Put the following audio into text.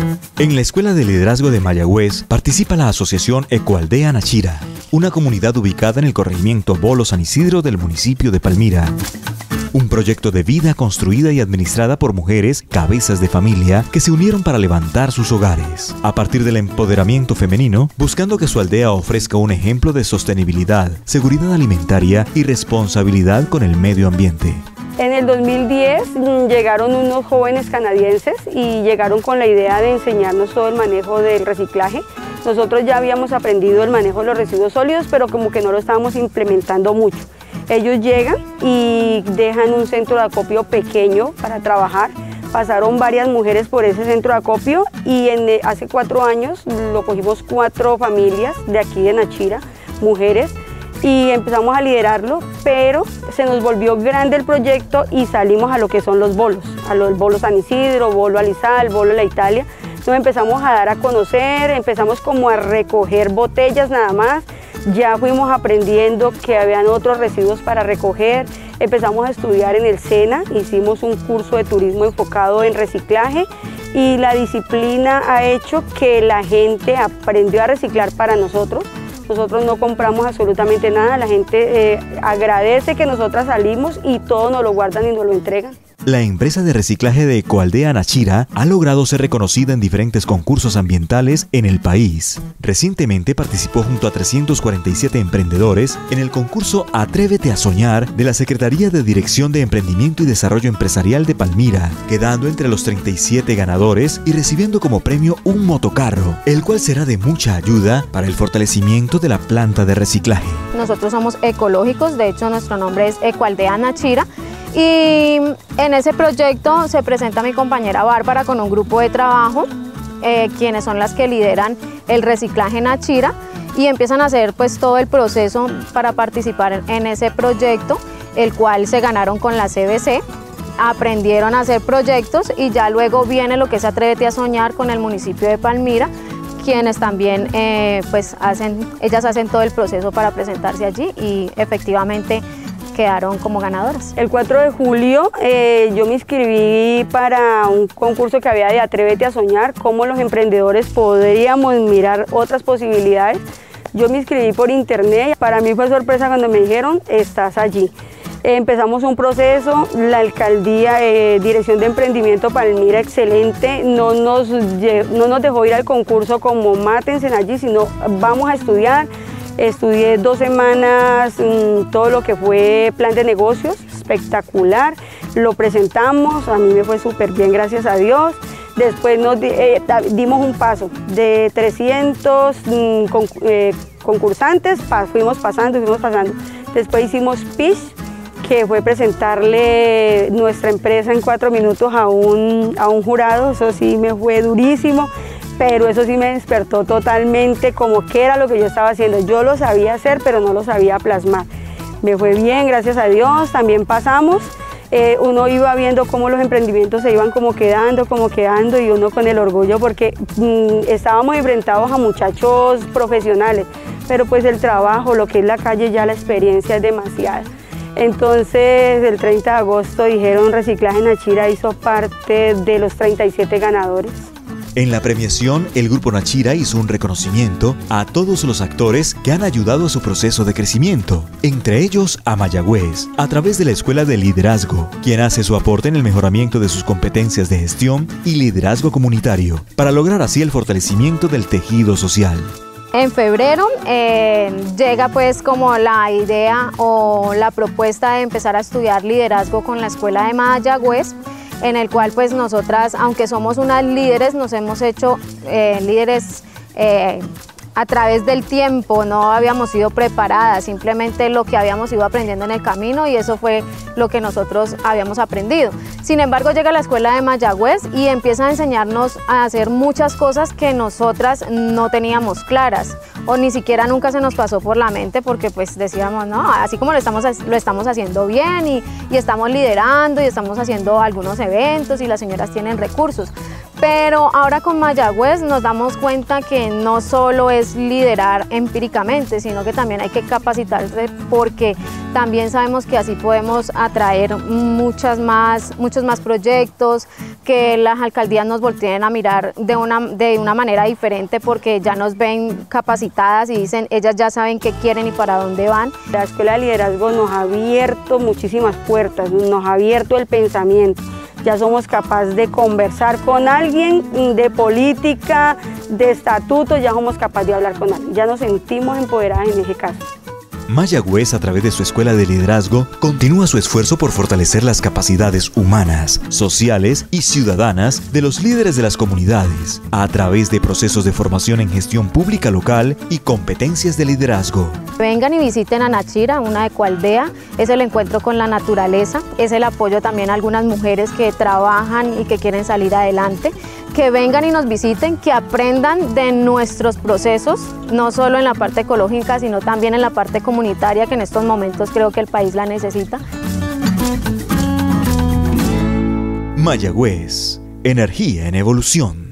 En la Escuela de Liderazgo de Mayagüez participa la Asociación Ecoaldea Nachira, una comunidad ubicada en el corregimiento Bolo San Isidro del municipio de Palmira. Un proyecto de vida construida y administrada por mujeres cabezas de familia que se unieron para levantar sus hogares, a partir del empoderamiento femenino, buscando que su aldea ofrezca un ejemplo de sostenibilidad, seguridad alimentaria y responsabilidad con el medio ambiente. En el 2010 llegaron unos jóvenes canadienses y llegaron con la idea de enseñarnos todo el manejo del reciclaje. Nosotros ya habíamos aprendido el manejo de los residuos sólidos, pero como que no lo estábamos implementando mucho. Ellos llegan y dejan un centro de acopio pequeño para trabajar. Pasaron varias mujeres por ese centro de acopio y hace 4 años lo cogimos 4 familias de aquí de Nachira, mujeres, y empezamos a liderarlo, pero se nos volvió grande el proyecto y salimos a lo que son los bolos, a los bolos San Isidro, bolo Alizal, bolo La Italia. Nos empezamos a dar a conocer, empezamos como a recoger botellas nada más, ya fuimos aprendiendo que habían otros residuos para recoger, empezamos a estudiar en el SENA, hicimos un curso de turismo enfocado en reciclaje y la disciplina ha hecho que la gente aprendió a reciclar para nosotros. Nosotros no compramos absolutamente nada, la gente agradece que nosotras salimos y todo nos lo guardan y nos lo entregan. La empresa de reciclaje de Ecoaldea Nachira ha logrado ser reconocida en diferentes concursos ambientales en el país. Recientemente participó junto a 347 emprendedores en el concurso Atrévete a Soñar de la Secretaría de Dirección de Emprendimiento y Desarrollo Empresarial de Palmira, quedando entre los 37 ganadores y recibiendo como premio un motocarro, el cual será de mucha ayuda para el fortalecimiento de la planta de reciclaje. Nosotros somos ecológicos, de hecho nuestro nombre es Ecoaldea Nachira. Y en ese proyecto se presenta mi compañera Bárbara con un grupo de trabajo, quienes son las que lideran el reciclaje Nachira y empiezan a hacer pues todo el proceso para participar en ese proyecto, el cual se ganaron con la CBC, aprendieron a hacer proyectos y ya luego viene lo que es Atrévete a Soñar con el municipio de Palmira, quienes también ellas hacen todo el proceso para presentarse allí y efectivamente quedaron como ganadoras. El 4 de julio yo me inscribí para un concurso que había de Atrévete a Soñar, cómo los emprendedores podríamos mirar otras posibilidades. Yo me inscribí por internet, para mí fue sorpresa cuando me dijeron, estás allí. Empezamos un proceso, la alcaldía, Dirección de Emprendimiento Palmira, excelente, no nos dejó ir al concurso como mátense allí, sino vamos a estudiar. Estudié 2 semanas todo lo que fue plan de negocios, espectacular, lo presentamos, a mí me fue súper bien, gracias a Dios. Después nos dimos un paso de 300 concursantes, fuimos pasando. Después hicimos pitch, que fue presentarle nuestra empresa en 4 minutos a un jurado, eso sí me fue durísimo. Pero eso sí me despertó totalmente como que era lo que yo estaba haciendo. Yo lo sabía hacer, pero no lo sabía plasmar. Me fue bien, gracias a Dios, también pasamos. Uno iba viendo cómo los emprendimientos se iban como quedando y uno con el orgullo porque estábamos enfrentados a muchachos profesionales, pero pues el trabajo, lo que es la calle, ya la experiencia es demasiada. Entonces el 30 de agosto dijeron Reciclaje Nachira hizo parte de los 37 ganadores. En la premiación, el Grupo Nachira hizo un reconocimiento a todos los actores que han ayudado a su proceso de crecimiento, entre ellos a Mayagüez, a través de la Escuela de Liderazgo, quien hace su aporte en el mejoramiento de sus competencias de gestión y liderazgo comunitario, para lograr así el fortalecimiento del tejido social. En febrero llega pues como la idea o la propuesta de empezar a estudiar liderazgo con la Escuela de Mayagüez, en el cual pues nosotras, aunque somos unas líderes, nos hemos hecho líderes a través del tiempo, no habíamos sido preparadas, simplemente lo que habíamos ido aprendiendo en el camino y eso fue lo que nosotros habíamos aprendido. Sin embargo, llega la Escuela de Mayagüez y empieza a enseñarnos a hacer muchas cosas que nosotras no teníamos claras o ni siquiera nunca se nos pasó por la mente porque pues decíamos, no, así como lo estamos haciendo bien y estamos liderando y estamos haciendo algunos eventos y las señoras tienen recursos. Pero ahora con Mayagüez nos damos cuenta que no solo es liderar empíricamente, sino que también hay que capacitarse, porque también sabemos que así podemos atraer muchos más proyectos, que las alcaldías nos volteen a mirar de una manera diferente, porque ya nos ven capacitadas y dicen, ellas ya saben qué quieren y para dónde van. La Escuela de Liderazgo nos ha abierto muchísimas puertas, nos ha abierto el pensamiento. Ya somos capaces de conversar con alguien de política, de estatutos, ya somos capaces de hablar con alguien, ya nos sentimos empoderadas en ese caso. Mayagüez, a través de su Escuela de Liderazgo, continúa su esfuerzo por fortalecer las capacidades humanas, sociales y ciudadanas de los líderes de las comunidades, a través de procesos de formación en gestión pública local y competencias de liderazgo. Vengan y visiten a Nachira, una ecoaldea, es el encuentro con la naturaleza, es el apoyo también a algunas mujeres que trabajan y que quieren salir adelante. Que vengan y nos visiten, que aprendan de nuestros procesos, no solo en la parte ecológica, sino también en la parte comunitaria, que en estos momentos creo que el país la necesita. Mayagüez, energía en evolución.